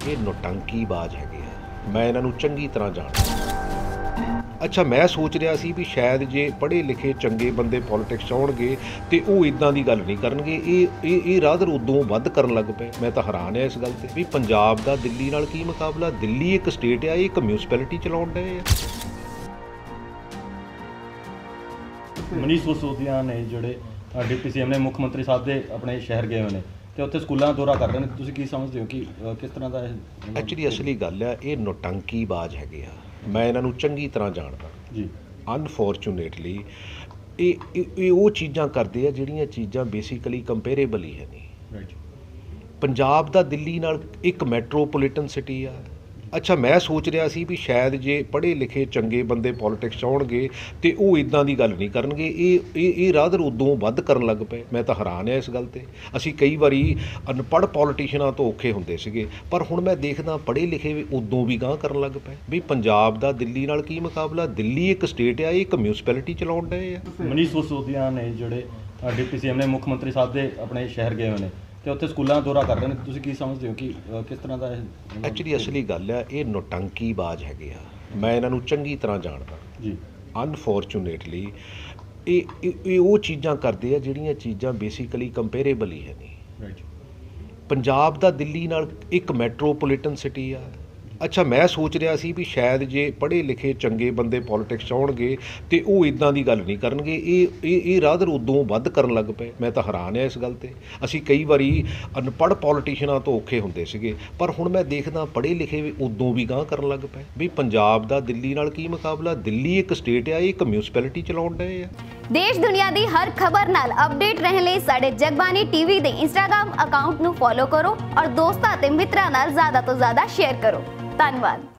ये नौटंकीबाज हैगे आ, मैं इन्हां नूं चंगी तरह जाणदा। अच्छा, मैं सोच रहा सी भी शायद जे पढ़े लिखे चंगे बंदे पॉलिटिक्स आउणगे ते ਉਹ इदां ਦੀ ਗੱਲ नहीं करनगे, ਇਹ ਰਾਦਰ ਉਦੋਂ ਵੱਧ ਕਰਨ ਲੱਗ ਪਏ। मैं तो हैरान है इस गल ते भी पंजाब ਦਾ ਦਿੱਲੀ ਨਾਲ ਕੀ ਮੁਕਾਬਲਾ। ਦਿੱਲੀ ਇੱਕ ਸਟੇਟ ਆ, ਇਹ ਇੱਕ ਮਿਊਨਿਸਪੈਲਿਟੀ ਚਲਾਉਣ ਡਏ ਆ। ਮਨੀਸ਼ ਸਿਸੋਦੀਆ ਨੇ ਜਿਹੜੇ ਡਿਪਟੀ ਸੀਐਮ ਨੇ ਮੁੱਖ ਮੰਤਰੀ ਸਾਹਿਬ ਦੇ ਆਪਣੇ ਸ਼ਹਿਰ ਗਏ ਹੋਏ ਨੇ ਤੇ ਉੱਥੇ ਸਕੂਲਾਂ ਦਾ ਦੌਰਾ ਕਰ ਰਹੇ ਨੇ। ਤੁਸੀਂ ਕੀ ਸਮਝਦੇ ਹੋ ਕਿ ਕਿਸ ਤਰ੍ਹਾਂ ਦਾ ਇਹ ਐਕਚੁਅਲੀ ਅਸਲੀ ਗੱਲ ਆ, ਇਹ ਨੌਟੰकीबाज ਹੈਗੇ ਆ। ਮੈਂ ਇਹਨਾਂ ਨੂੰ ਚੰਗੀ ਤਰ੍ਹਾਂ ਜਾਣਦਾ ਜੀ। ਅਨਫੋਰਚੂਨੇਟਲੀ ਇਹ ਉਹ ਚੀਜ਼ਾਂ ਕਰਦੇ ਆ ਜਿਹੜੀਆਂ ਚੀਜ਼ਾਂ ਬੇਸਿਕਲੀ ਕੰਪੇਰੇਬਲ ਹੀ ਹੈ ਨਹੀਂ। ਰਾਈਟ। ਪੰਜਾਬ ਦਾ ਦਿੱਲੀ ਨਾਲ ਇੱਕ ਮੈਟਰੋਪੋਲੀਟਨ ਸਿਟੀ ਆ। ਅੱਛਾ, ਮੈਂ ਸੋਚ ਰਿਹਾ ਸੀ ਵੀ ਸ਼ਾਇਦ ਜੇ ਪੜ੍ਹੇ ਲਿਖੇ ਚੰਗੇ ਬੰਦੇ ਪੋਲੀਟਿਕਸ ਆਉਣਗੇ ਤੇ ਉਹ ਇਦਾਂ ਦੀ ਗੱਲ ਨਹੀਂ ਕਰਨਗੇ, ਇਹ ਰਾਦਰ ਉਦੋਂ ਵੱਧ ਕਰਨ ਲੱਗ ਪਏ। ਮੈਂ ਤਾਂ ਹੈਰਾਨ ਹਾਂ ਇਸ ਗੱਲ ਤੇ। ਅਸੀਂ ਕਈ ਵਾਰੀ ਅਨਪੜ੍ਹ ਪੋਲੀਟੀਸ਼ੀਅਨਾਂ ਤੋਂ ਔਖੇ ਹੁੰਦੇ ਸੀਗੇ, ਪਰ ਹੁਣ ਮੈਂ ਦੇਖਦਾ ਪੜ੍ਹੇ ਲਿਖੇ ਵੀ ਉਦੋਂ ਵੀ ਗਾਂਹ ਕਰਨ ਲੱਗ ਪਏ ਵੀ ਪੰਜਾਬ ਦਾ ਦਿੱਲੀ ਨਾਲ ਕੀ ਮੁਕਾਬਲਾ। ਦਿੱਲੀ ਇੱਕ ਸਟੇਟ ਆ, ਇਹ ਇੱਕ ਮਿਊਨਿਸਪੈਲਿਟੀ ਚਲਾਉਣ ਡਏ ਆ। ਮਨੀਸ਼ ਸਿਸੋਦੀਆ ਨੇ ਜਿਹੜੇ ਡਿਪਟੀ ਸੀਐਮ ਨੇ ਮੁੱਖ ਮੰਤਰੀ ਸਾਹਿਬ ਦੇ ਆਪਣੇ ਸ਼ਹਿਰ ਗਏ ਹੋਏ ਨੇ ਤੇ ਉੱਥੇ ਸਕੂਲਾਂ ਦਾ ਦੌਰਾ ਕਰ ਰਹੇ ਨੇ। ਤੁਸੀਂ ਕੀ ਸਮਝਦੇ ਹੋ ਕਿ ਕਿਸ ਤਰ੍ਹਾਂ ਦਾ ਇਹ ਐਕਚੁਅਲੀ ਅਸਲੀ ਗੱਲ ਆ, ਇਹ ਨੌਟੰकीबाज ਹੈਗੇ ਆ। ਮੈਂ ਇਹਨਾਂ ਨੂੰ ਚੰਗੀ ਤਰ੍ਹਾਂ ਜਾਣਦਾ ਜੀ। ਅਨਫੋਰਚੂਨੇਟਲੀ ਇਹ ਉਹ ਚੀਜ਼ਾਂ ਕਰਦੇ ਆ ਜਿਹੜੀਆਂ ਚੀਜ਼ਾਂ ਬੇਸਿਕਲੀ ਕੰਪੇਰੇਬਲ ਹੀ ਹੈ ਨਹੀਂ। ਰਾਈਟ। ਪੰਜਾਬ ਦਾ ਦਿੱਲੀ ਨਾਲ ਇੱਕ ਮੈਟਰੋਪੋਲੀਟਨ ਸਿਟੀ ਆ। ਅੱਛਾ, ਮੈਂ ਸੋਚ ਰਿਹਾ ਸੀ ਵੀ ਸ਼ਾਇਦ ਜੇ ਪੜ੍ਹੇ ਲਿਖੇ ਚੰਗੇ ਬੰਦੇ ਪੋਲੀਟਿਕਸ ਆਉਣਗੇ ਤੇ ਉਹ ਇਦਾਂ ਦੀ ਗੱਲ ਨਹੀਂ ਕਰਨਗੇ, ਇਹ ਰਾਦਰ ਉਦੋਂ ਵੱਧ ਕਰਨ ਲੱਗ ਪਏ। ਮੈਂ ਤਾਂ ਹੈਰਾਨ ਹਾਂ ਇਸ ਗੱਲ ਤੇ। ਅਸੀਂ ਕਈ ਵਾਰੀ ਅਨਪੜ੍ਹ ਪੋਲੀਟੀਸ਼ੀਅਨਾਂ ਤੋਂ ਔਖੇ ਹੁੰਦੇ ਸੀਗੇ, ਪਰ ਹੁਣ ਮੈਂ ਦੇਖਦਾ ਪੜ੍ਹੇ ਲਿਖੇ ਵੀ ਉਦੋਂ ਵੀ ਗਾਂਹ ਕਰਨ ਲੱਗ ਪਏ ਵੀ ਪੰਜਾਬ ਦਾ ਦਿੱਲੀ ਨਾਲ ਕੀ ਮੁਕਾਬਲਾ। ਦਿੱਲੀ ਇੱਕ ਸਟੇਟ ਆ, ਇਹ ਇੱਕ ਮਿਊਨਿਸਪੈਲਿਟੀ ਚਲਾਉਣ ਡਏ ਆ। देश दुनिया दी हर खबर नाल अपडेट रहने लई साडे जगबानी टीवी दे इंस्टाग्राम अकाउंट नू फॉलो करो और दोस्तां ते मित्रां नाल ज़्यादा तो ज़्यादा शेयर करो। धन्यवाद।